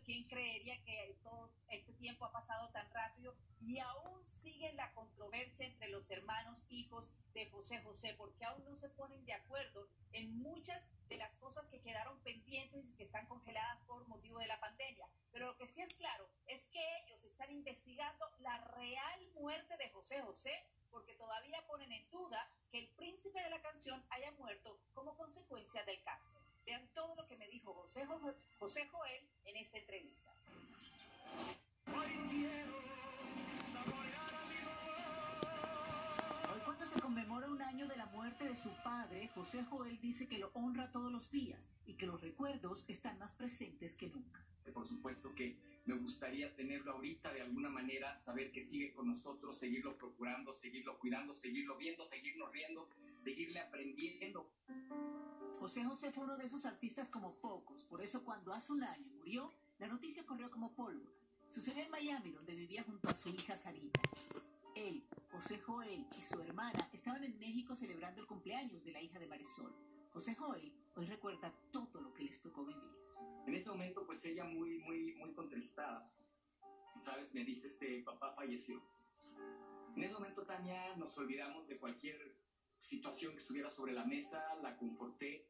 ¿quién creería que todo este tiempo ha pasado tan rápido y aún sigue la controversia entre los hermanos hijos de José José? Porque aún no se ponen de acuerdo en muchas de las cosas que quedaron pendientes y que están congeladas por motivo de la pandemia. Pero lo que sí es claro es que ellos están investigando la real muerte de José José, porque todavía ponen en duda que el príncipe de la canción haya muerto como consecuencia del cáncer. Vean todo lo que me dijo José Joel en esta entrevista. Hoy, cuando se conmemora un año de la muerte de su padre, José Joel dice que lo honra todos los días y que los recuerdos están más presentes que nunca. Por supuesto que me gustaría tenerlo ahorita de alguna manera, saber que sigue con nosotros, seguirlo procurando, seguirlo cuidando, seguirlo viendo, seguirnos riendo, seguirle aprendiendo. José José fue uno de esos artistas como pocos, por eso cuando hace un año murió, la noticia corrió como pólvora. Sucedió en Miami, donde vivía junto a su hija Sarita. Él, José Joel y su hermana estaban en México celebrando el cumpleaños de la hija de Marisol. José Joel hoy recuerda todo lo que les tocó vivir. En ese momento, pues ella muy contristada, ¿sabes? Me dice, papá falleció. En ese momento, Tania, nos olvidamos de cualquier situación que estuviera sobre la mesa, la conforté.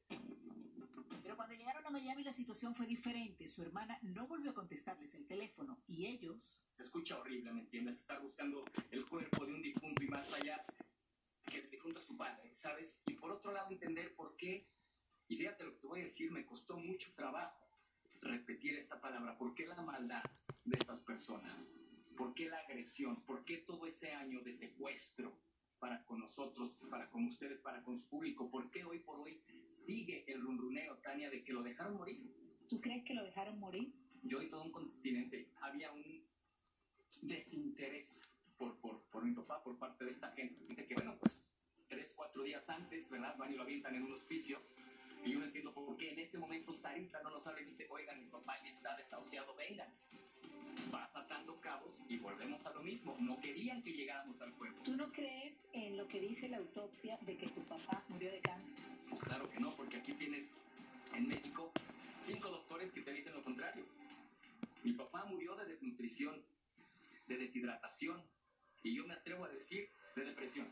Pero cuando llegaron a Miami la situación fue diferente. Su hermana no volvió a contestarles el teléfono y ellos... Se escucha horrible, ¿me entiendes? Estar buscando el cuerpo de un difunto y más allá, que el difunto es tu padre, ¿sabes? Y por otro lado, entender por qué. Y fíjate lo que te voy a decir, me costó mucho trabajo repetir esta palabra. ¿Por qué la maldad de estas personas? ¿Por qué la agresión? ¿Por qué todo ese año de secuestro para con nosotros, para con ustedes, para con su público? ¿Por qué hoy por hoy sigue el runruneo, Tania, de que lo dejaron morir? ¿Tú crees que lo dejaron morir? Yo y todo un continente, había un desinterés por mi papá, por parte de esta gente que, bueno, pues 3, 4 días antes, ¿verdad? Van y lo avientan en un hospicio. Y yo no entiendo por qué en este momento Sarita no nos habla y dice, oigan, mi papá ya está desahuciado, vengan. Vas atando cabos y volvemos a lo mismo. No querían que llegáramos al cuerpo. ¿Tú no crees en lo que dice la autopsia de que tu papá murió de cáncer? Pues claro que no, porque aquí tienes en México 5 doctores que te dicen lo contrario. Mi papá murió de desnutrición, de deshidratación y yo me atrevo a decir de depresión.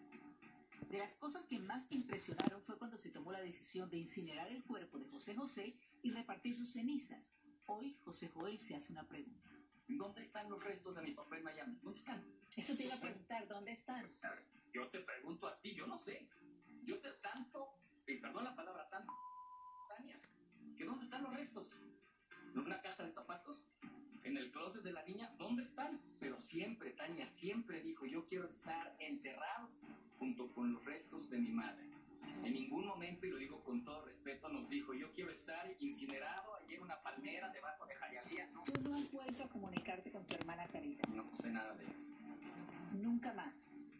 De las cosas que más te impresionaron fue cuando se tomó la decisión de incinerar el cuerpo de José José y repartir sus cenizas. Hoy José Joel se hace una pregunta. ¿Dónde están los restos de mi papá en Miami? ¿Dónde están? Eso te iba a preguntar, ¿dónde están? Yo te pregunto a ti, yo no sé. Yo te tanto, y perdón la palabra tanto, Tania, que ¿dónde están los restos? ¿En una caja de zapatos? ¿En el closet de la niña? ¿Dónde están? Pero siempre, Tania, siempre dijo, yo quiero estar enterrado junto con los restos de mi madre. En ningún momento, y lo digo con todo respeto, nos dijo, yo quiero estar incinerado allí en una palmera debajo de Hialeah. No. ¿Tú no has vuelto a comunicarte con tu hermana Sarita? No sé nada de eso. Nunca más.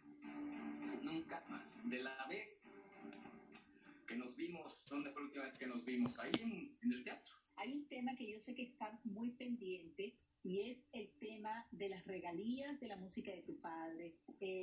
Nunca más. De la vez que nos vimos, ¿dónde fue la última vez que nos vimos? Ahí en el teatro. Hay un tema que yo sé que está muy pendiente y es el tema de las regalías de la música de tu padre,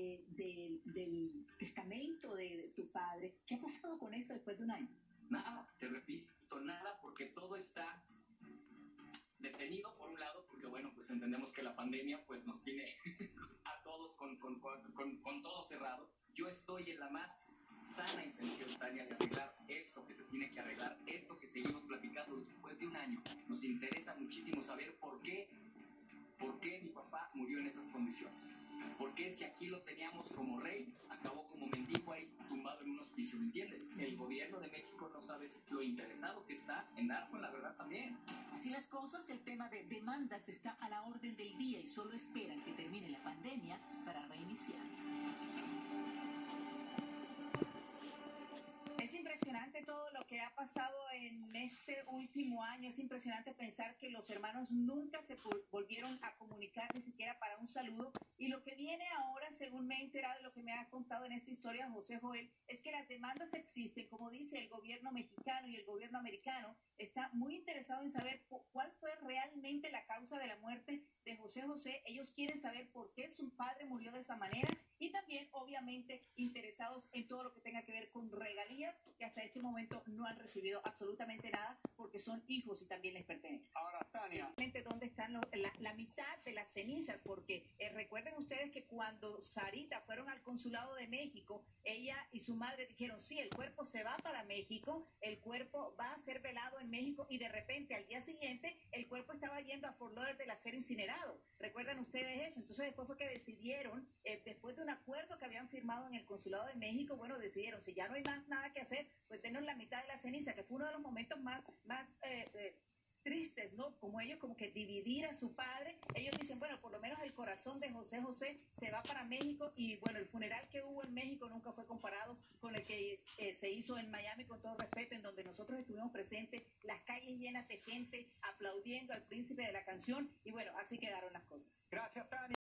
del testamento de tu padre. ¿Qué ha pasado con eso después de un año? Nada, te repito, nada, porque todo está detenido por un lado, porque bueno, pues entendemos que la pandemia pues nos tiene a todos con todo cerrado. Yo estoy en la más sana intención, Tania, de arreglar esto que se tiene que arreglar, esto que seguimos platicando después de un año. Nos interesa muchísimo saber por qué mi papá murió en esas condiciones. ¿Por qué si aquí lo teníamos como rey, acabó como mendigo ahí tumbado en un hospicio? ¿Me entiendes? El gobierno de México no sabes lo interesado que está en dar con la verdad también. Así las cosas, el tema de demandas está a la orden del día y solo esperan que termine la pandemia para reiniciar. Es impresionante todo lo que ha pasado en este último año. Es impresionante pensar que los hermanos nunca se volvieron a comunicar, ni siquiera para un saludo. Y lo que viene ahora, según me he enterado de lo que me ha contado en esta historia José Joel, es que las demandas existen. Como dice el gobierno mexicano y el gobierno americano, está muy interesado en saber cuál fue realmente la causa de la muerte de José José. Ellos quieren saber por qué su padre murió de esa manera y también obviamente interesados en todo lo que tenga que ver con regalías, que hasta este momento no han recibido absolutamente nada porque son hijos y también les pertenece. Ahora, Tania, ¿Dónde están la mitad de las cenizas? Porque recuerden ustedes que cuando Sarita fueron al consulado de México, ella y su madre dijeron, sí, el cuerpo se va para México, el cuerpo va a ser velado en México, y de repente al día siguiente el cuerpo estaba yendo a Fort Lauderdale a ser incinerado. ¿Recuerdan ustedes eso? Entonces después fue que decidieron, después de un acuerdo que habían firmado en el consulado de México, bueno, decidieron, si ya no hay más nada que hacer, pues denos la mitad de la ceniza, que fue uno de los momentos más tristes, ¿no? Como ellos como que dividir a su padre. Ellos dicen, bueno, por lo menos el corazón de José José se va para México, y bueno, el funeral que hubo en México nunca fue comparado con el que se hizo en Miami, con todo respeto, en donde nosotros estuvimos presentes, las calles llenas de gente aplaudiendo al príncipe de la canción, y bueno, así quedaron las cosas. gracias, Tania.